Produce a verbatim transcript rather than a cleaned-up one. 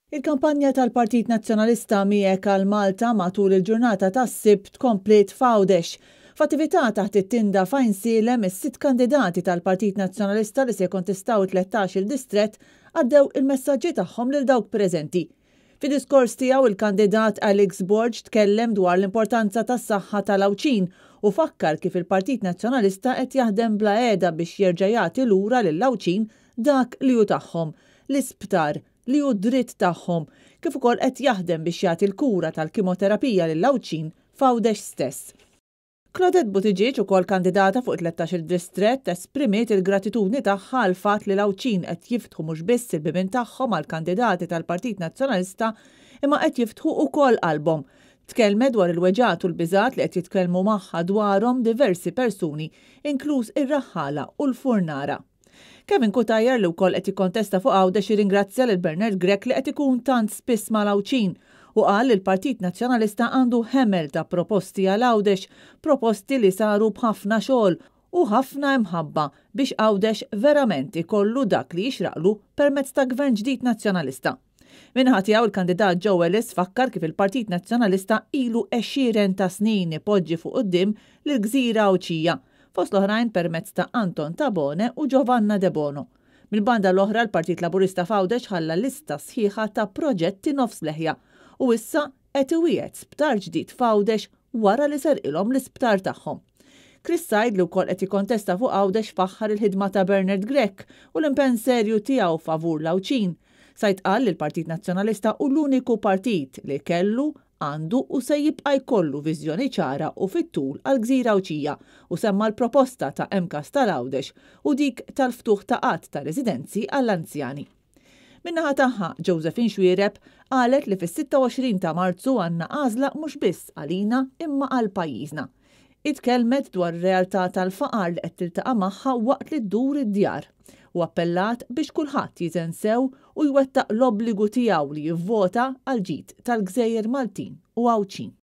Il-kampanja tal-Partit Nazzjonalista miegħek għal Malta matul il-ġurnata tas-Sibt komplet f'Għawdex. F'attività taħt it-tinda f'Għajnsielem is-sitt kandidati tal-Partit Nazzjonalista li se jkontestaw tlettax il-distrett għaddew il-messaġġi tagħhom lil dawk preżenti. Fid-diskors tiegħu il-kandidat Alex Borg tkellem dwar l-importanza tas-saħħa tal-Lawċin u fakkar kif il-Partit Nazzjonalista qed jaħdem bla qiegħda biex jerġa' jagħti lura lil-Lawċin dak li hu tagħhom, l-isptar li hu dritt tagħhom, kif ukoll qed jaħdem biex jagħti l-kura tal-kimoterapija lil-Lawċin f'Għawdex stess. Claudette Buttigieg, ukoll kandidata fuq tlettax il-distrett, esprimiet il-gratitudni tagħha għal fatt li Lawċin qed jiftħu mhux biss il-bibien tagħhom għall kandidati tal-Partit Nazzjonalista imma qed jiftħu wkoll qalbhom. Tkellmet dwar il-weġat u l-biżgħat li qed jitkellmu magħha dwarhom diversi persuni, inkluż ir-raħħala u l-furnara. Kevin Kutajer li wkoll qed jikkontesta fuq Għawdex jirringrazzja lil Bernard Grech li qed ikun tant spiss ma' Lawċin u qal li l-Partit Nazzjonalista għandu ħemel ta' proposti għal Għawdex, proposti li saru b'ħafna xogħol u ħafna imħabba biex Għawdex verament ikollu dak li jixraqlu permezz ta' gvern ġdid nazzjonalista. Minħa tiegħu il-kandidat Joe Ellis fakkar kif il-Partit Nazzjonalista ilu għexieren ta' snin ipoġġi fuq quddiem lill-Gżira Għawċija, fost l-oħrajn permezz ta' Anton Tabone u Giovanna De Bono. Mill-banda l-oħra l-Partit Laburista f'Għawdex ħalla lista sħiħa ta' proġetti nofs leħja u issa qed iwieħed sptar ġdid f'Għawdex wara li serqilhom l-isptar tagħhom. Chris Said li wkoll qed jikkontesta fuq Għawdex faħħar il-ħidma ta' Bernard Grech u l-impenn serju tiegħu favur Lawċin. Said qal li l-Partit Nazzjonalista hu l-uniku partit li kellu għandu u se jibqa' jkollu viżjoni ċara u fit-tul għal Gżira Għawċija u semma l-proposta ta' M K A S tal-Għawdex u dik tal-ftuħ ta' qatt ta' residenzi għall-anzjani. Min-naħa tagħha Josephine Xwiereb qalet li fis-sitta u għoxrin ta' Marzu għandna għażla mhux biss għalina imma għal pajjiżna. Itkellmet dwar ir-realtà tal-faqar li qed tiltaqa' magħha waqt li ddur id-djar u appellat biex kulħadd jiżen sew u jwettaq l-obbligu tiegħu li jivvota għal ġid tal-Gżejjer Maltin u Għawċin.